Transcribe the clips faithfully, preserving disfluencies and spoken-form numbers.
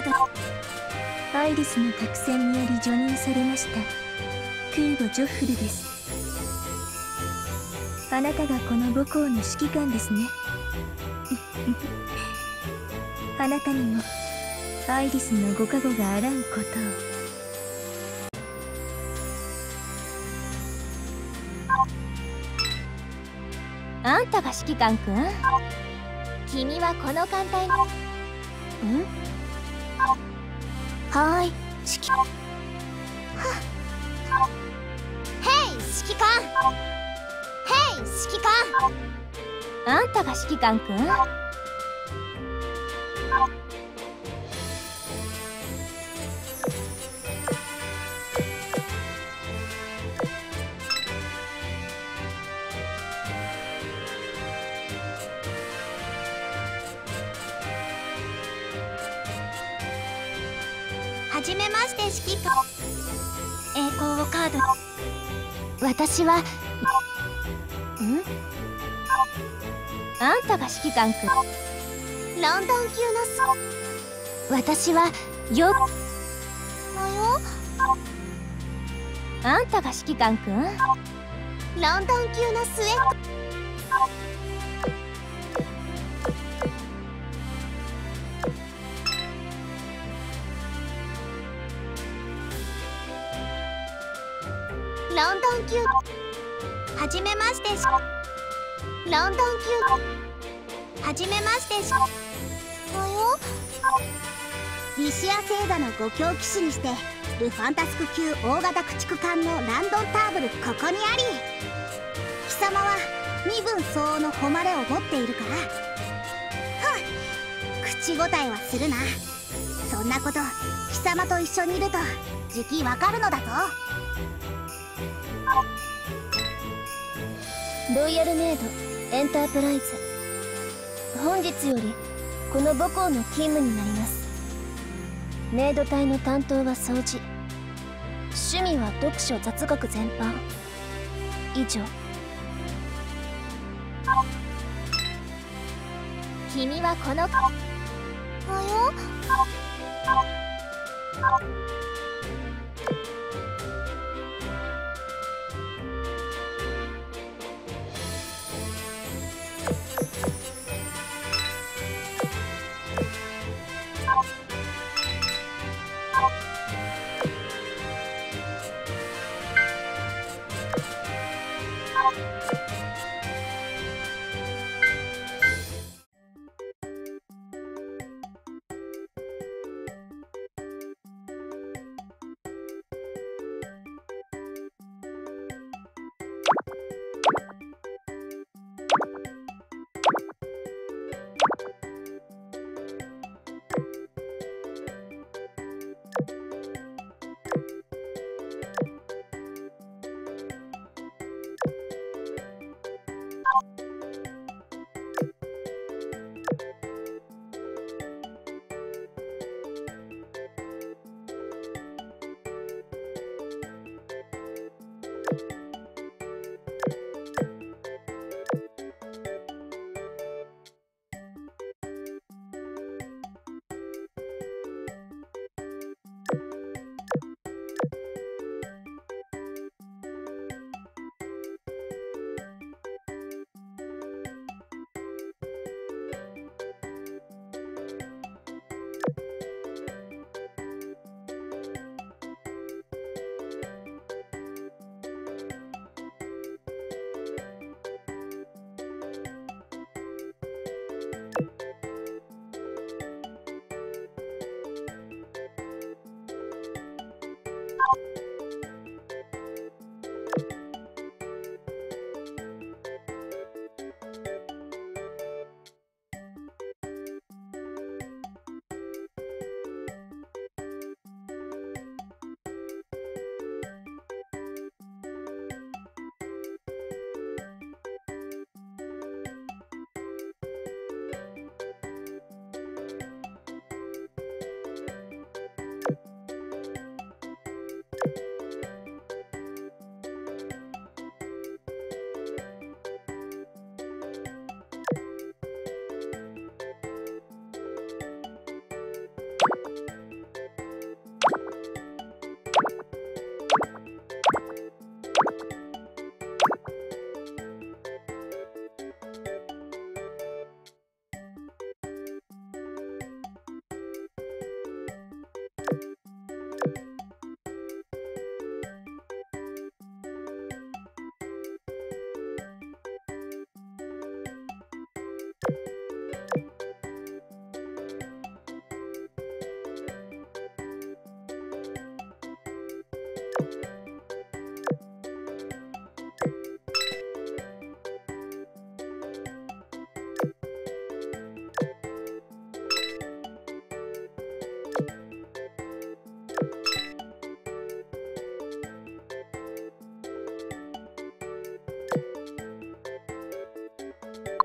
ド。アイリスの作戦により除任されました空母ジョッフルです。あなたがこの母校の指揮官ですね。あなたにもアイリスのご加護があらんことを。 あんたが指揮官くん？君はこの艦隊の…ん？はーい、指揮官。ヘイ指揮官。ヘイ指揮官。あんたが指揮官くん？はじめまして指揮官。栄光をカード。私は…ん？あんたが指揮官くん？ロンドン級のス…私はよ…およ？あんたが指揮官くん？ロンドン級のスウェット。ロンドン級。はじめましてし。ロンドン級。はじめましてし。およ？リシア星座のご強騎士にしてルファンタスク級大型駆逐艦のランドンターブルここにあり。貴様は身分相応の誉れを持っているから。ふん、口答えはするな。そんなこと貴様と一緒にいるとじきわかるのだぞ。ロイヤルメイドエンタープライズ、本日よりこの母校の勤務になります。メイド隊の担当は掃除、趣味は読書雑学全般。以上。君はこの…およ？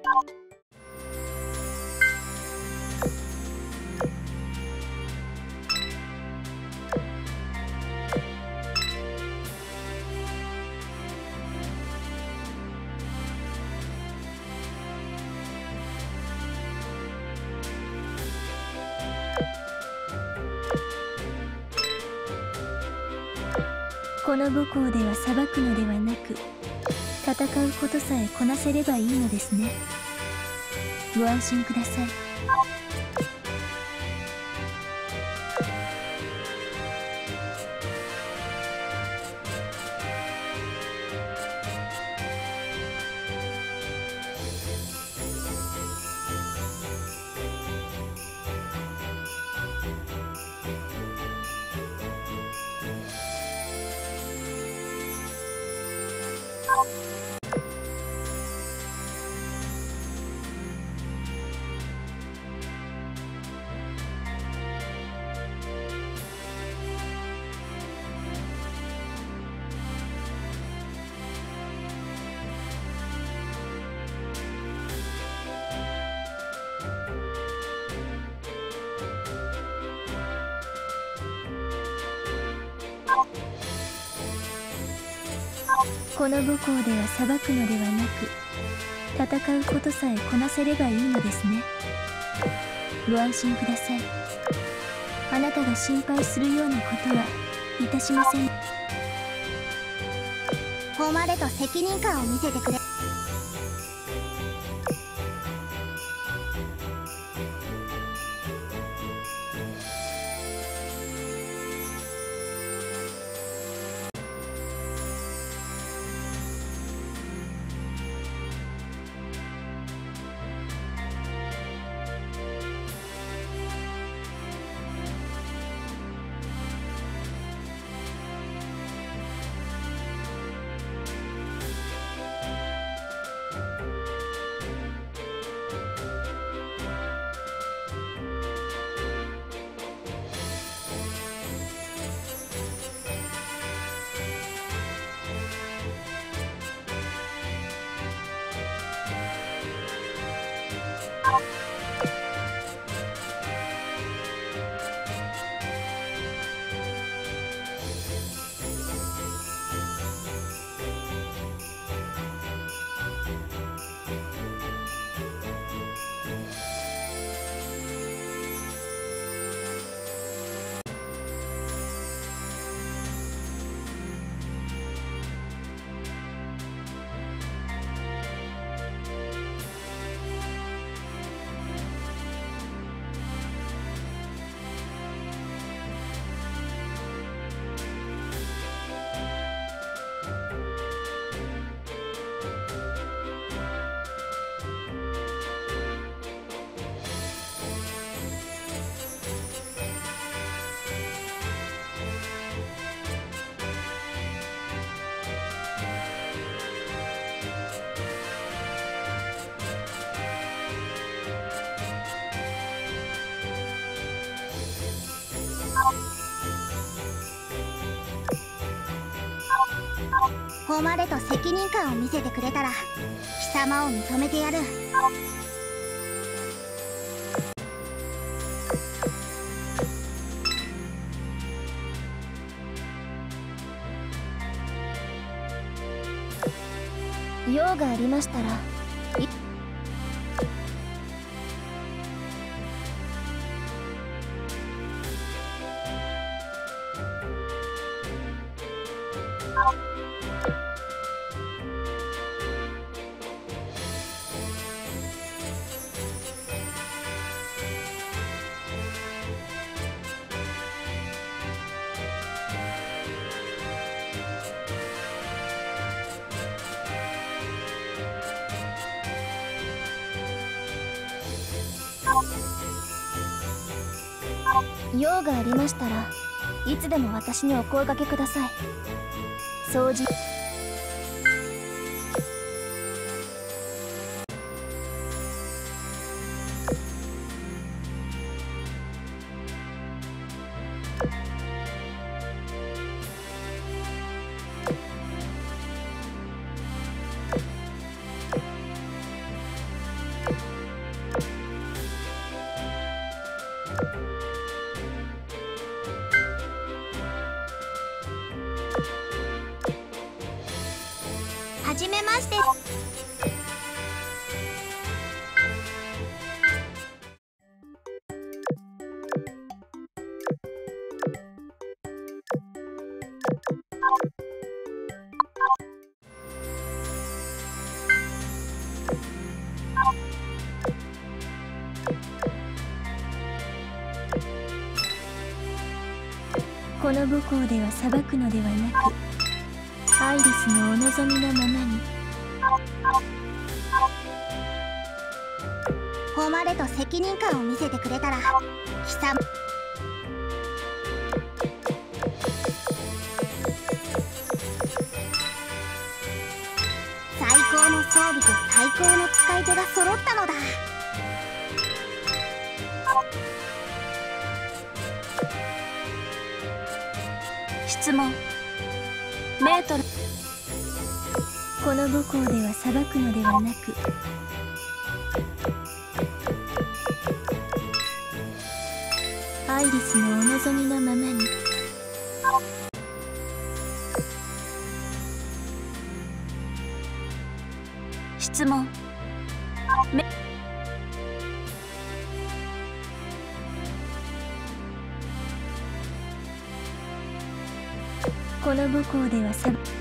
この母校では裁くのではなく、戦うことさえこなせればいいのですね。ご安心ください。この母校では裁くのではなく、戦うことさえこなせればいいのですね。ご安心ください。あなたが心配するようなことはいたしません。 誉れと責任感を見せてくれ。誉れと責任感を見せてくれたら貴様を認めてやる。 用がありましたら。用がありましたらいつでも私にお声掛けください。掃除。 この母校では裁くのではなく、アイリスのお望みのままに。 誉れと責任感を見せてくれたら貴様。最高の装備と最高の使い手が揃ったのだ。 質問。メートル。この母校では裁くのではなく、アイリスのお望みのままに。質問。めこの母校では裁く。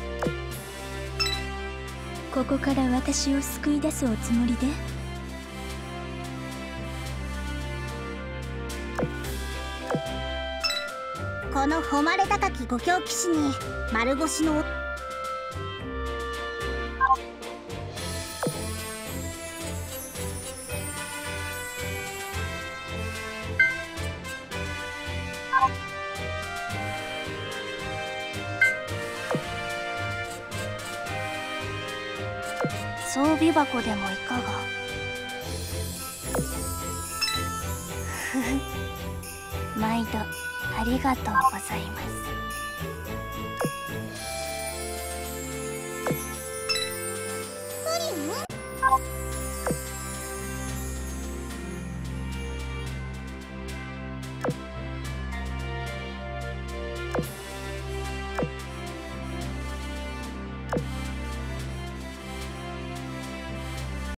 ここから私を救い出すおつもりで？ この誉れ高き五強騎士に丸腰の装備箱でもいかが。ふふ毎度ありがとうございます。プリン